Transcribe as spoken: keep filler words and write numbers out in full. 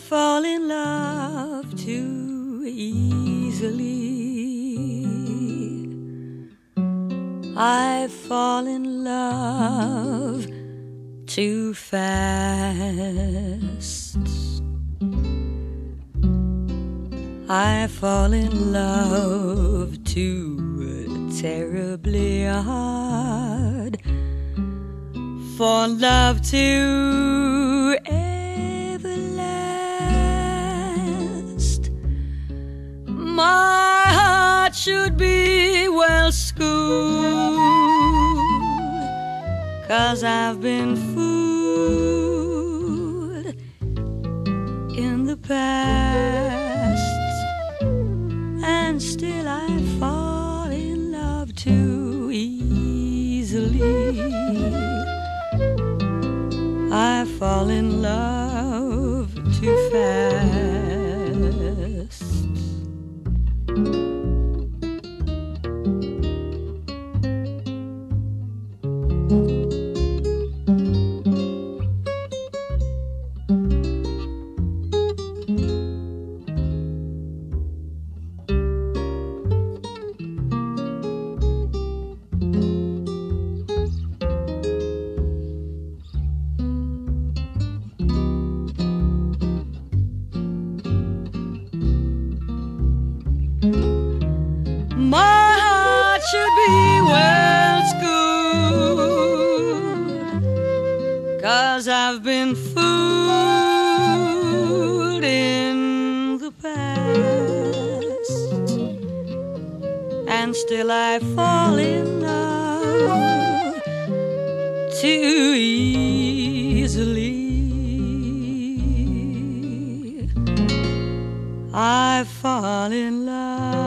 fall in love too easily. I fall in love too fast. I fall in love too terribly hard for love to ever last. My heart should be well schooled, 'cause I've been fooled in the past, and still I fall in love too easily. I fall in love too fast. My heart should be well schooled, 'cause I've been fooled in the past, and still I fall in love too easily. I fall in love